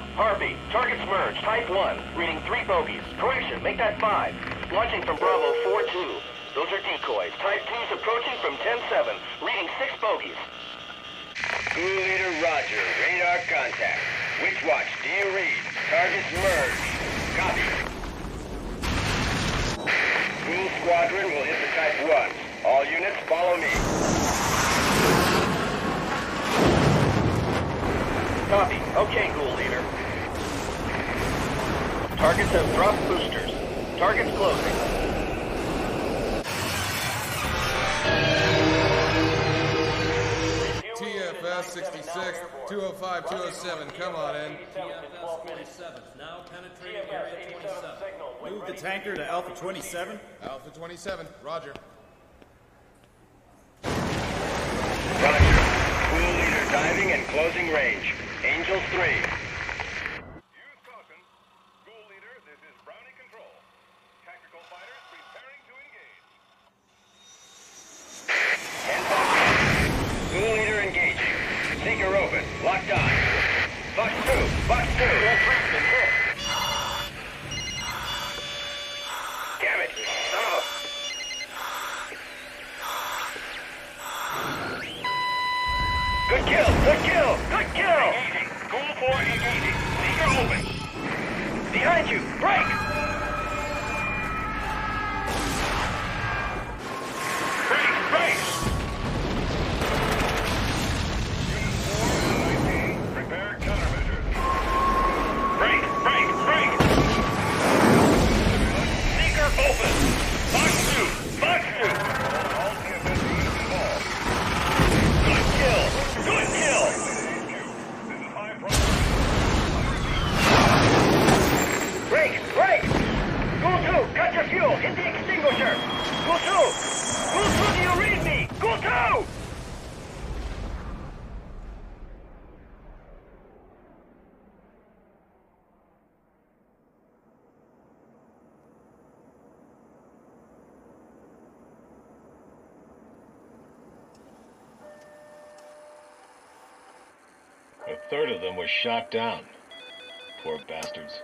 Harvey, target's merged, type 1, reading 3 bogeys. Correction, make that 5. Launching from Bravo 4-2. Those are decoys. Type 2's approaching from 10-7, reading 6 bogeys. Crew leader Roger, radar contact. Which watch do you read? Target's merged. Copy. Crew squadron will hit the type 1. All units follow me. Copy. Okay, Ghoul Leader. Targets have dropped boosters. Target's closing. TFS 66, 205, 207, come on in. TFS 27, now penetrating area 27. Move the tanker to Alpha 27. Alpha 27, roger. Roger. Crew leader diving and closing range. Angels 3. Use caution. Ghoul leader, this is Brownie Control. Tactical fighters preparing to engage. Hands on. Ghoul leader engaging. Seeker open. Locked on. Fox 2. Fox 2. All 3's been hit. Damn it. Son of a... Good kill. Good kill. Good kill. Engaging. Ghoul 4 engaging. Seeker open. Behind you. Break. Break. Break. Unit 4 prepare countermeasures. Break. Break. Break. Seeker open. Fox 2. Fox 2. All TFS units involved. Good kill. Good kill. This is high priority. Break. Break. Ghoul 2. Cut your fuel. Hit the extinguisher. Ghoul 2. Ghoul 2, do you read me? Ghoul 2. A third of them was shot down. Poor bastards.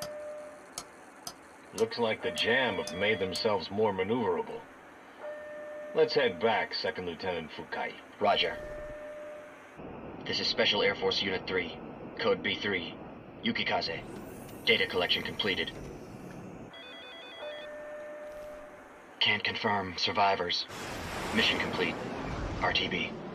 Looks like the Jam have made themselves more maneuverable. Let's head back, Second Lieutenant Fukai. Roger. This is Special Air Force Unit 3, Code B3, Yukikaze. Data collection completed. Can't confirm survivors. Mission complete. RTB.